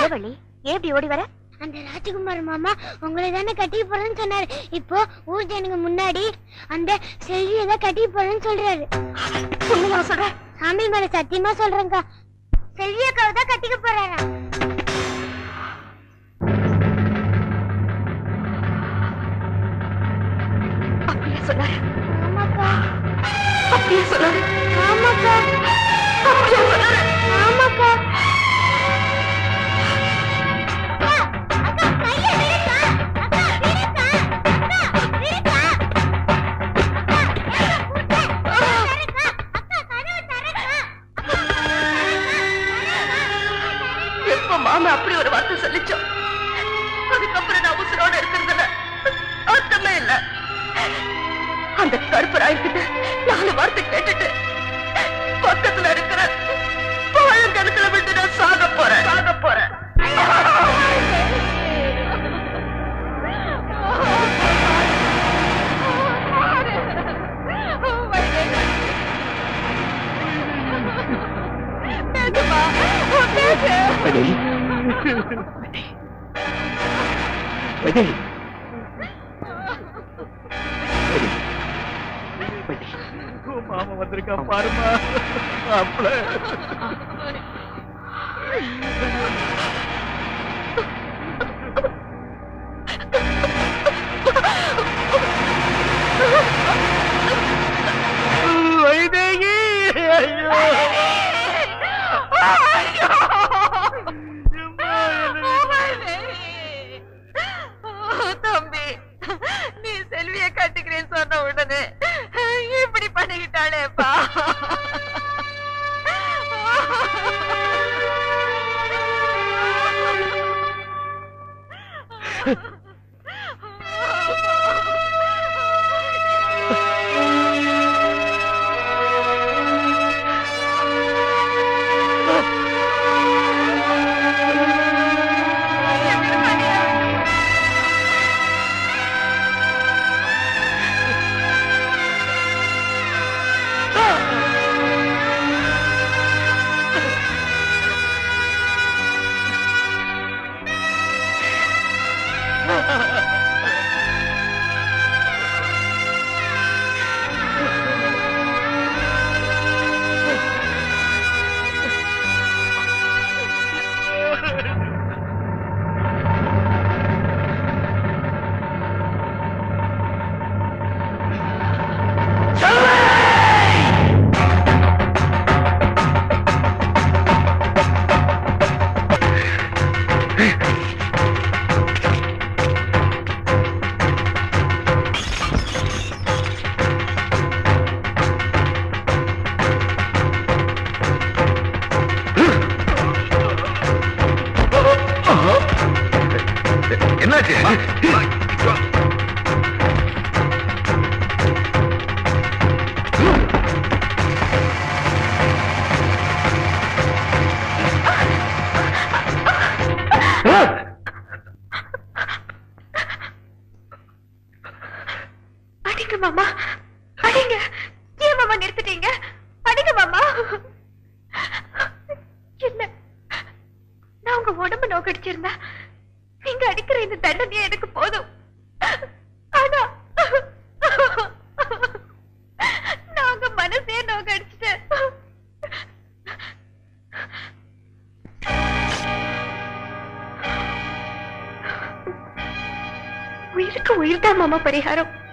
வள்ளி எப்படி ஓடி வர? அந்த ராஜகுமார் மாமா உங்களை தானே கட்டிக்க போறேன்னு சொன்னாரு. இப்போ ஊர் ஜனங்க முன்னாடி அந்த செல்வியை தான் கட்டிக்க போறேன்னு சொல்றாரு. சொல்ற சாமி மேல சத்தியமா சொல்றேங்க, செல்வியக்காவை தான் கட்டிக்க போறாரா? அப்படியே சொன்னாரு. ஆமாக்கா அப்படியே சொன்னாரு. ஆமாக்கா அப்படியே சொன்னாரு. ஆமாக்கா. மாமா அப்படி ஒரு வார்த்தை சொல்லிச்சோம். அதுக்கப்புறம் நான் உசுரோட இருக்கிறதுல அர்த்தமே இல்ல. அந்த கருப்பராய்கிட்ட 4 வார்த்தை கேட்டுட்டு பக்கத்துல இருக்கிற பழங்கணத்துல விட்டு நான் சாக போறேன். மாமா வந்திருக்கா பாருமா. அப்பள வைதேகி. ஐயோ தம்பி, நீ செல்வியை கட்டிக்கிறேன்னு சொன்ன உடனே இப்படி பண்ணிக்கிட்டாளேப்பா. அடிங்க மாமா, அடிங்க. ஏன் மாமா நிறுத்திட்டீங்க? அடிங்க மாமா. இல்ல, நான் உங்க உடம்பு நோக்கடிச்சிருந்தா நீங்க அடிக்கிற இந்த தண்டனையே எனக்கு போதும். ஆனா நாங்க மனசே நோக்கடிச்சிட்டேன். உயிருக்கு உயிர் தான் மாமா பரிகாரம்.